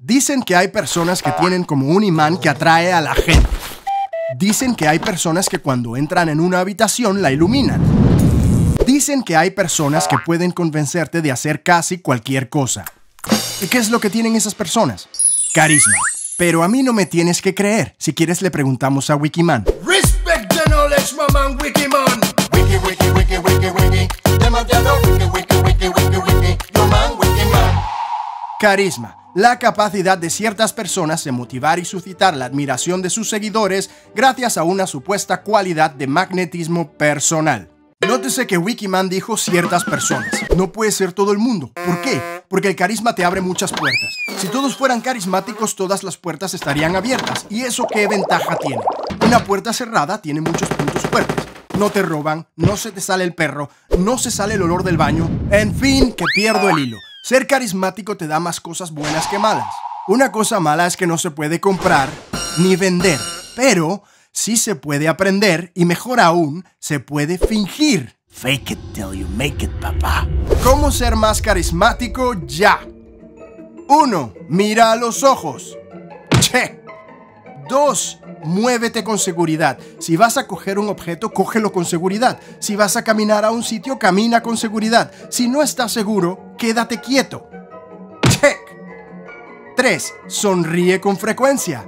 Dicen que hay personas que tienen como un imán que atrae a la gente. Dicen que hay personas que cuando entran en una habitación la iluminan. Dicen que hay personas que pueden convencerte de hacer casi cualquier cosa. ¿Y qué es lo que tienen esas personas? Carisma. Pero a mí no me tienes que creer. Si quieres le preguntamos a Wikiman. Respect the knowledge, my man, Wikiman. Wiki, wiki, wiki, wiki, wiki. Demasiado wiki, wiki, wiki, wiki, wiki. Your man, Wikiman. Carisma. La capacidad de ciertas personas de motivar y suscitar la admiración de sus seguidores gracias a una supuesta cualidad de magnetismo personal. Nótese que Wikiman dijo ciertas personas. No puede ser todo el mundo. ¿Por qué? Porque el carisma te abre muchas puertas. Si todos fueran carismáticos, todas las puertas estarían abiertas. ¿Y eso qué ventaja tiene? Una puerta cerrada tiene muchos puntos fuertes. No te roban, no se te sale el perro, no se sale el olor del baño. En fin, que pierdo el hilo. Ser carismático te da más cosas buenas que malas. Una cosa mala es que no se puede comprar ni vender, pero sí se puede aprender y mejor aún, se puede fingir. Fake it till you make it, papá. ¿Cómo ser más carismático? Ya. 1. Mira a los ojos. Check. 2. Muévete con seguridad. Si vas a coger un objeto, cógelo con seguridad. Si vas a caminar a un sitio, camina con seguridad. Si no estás seguro, quédate quieto. Check. 3. Sonríe con frecuencia.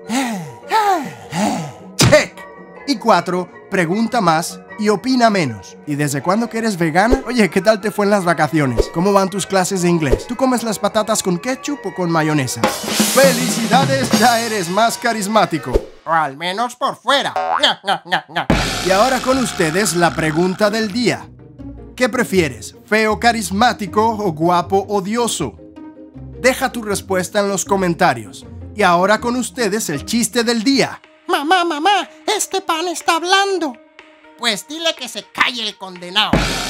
Check. Y 4. Pregunta más y opina menos. ¿Y desde cuándo que eres vegana? Oye, ¿qué tal te fue en las vacaciones? ¿Cómo van tus clases de inglés? ¿Tú comes las patatas con ketchup o con mayonesa? ¡Felicidades! Ya eres más carismático. O al menos por fuera. Y ahora con ustedes la pregunta del día. ¿Qué prefieres? ¿Feo carismático o guapo odioso? Deja tu respuesta en los comentarios. Y ahora con ustedes el chiste del día. Mamá, mamá, este pan está hablando. Pues dile que se calle el condenado.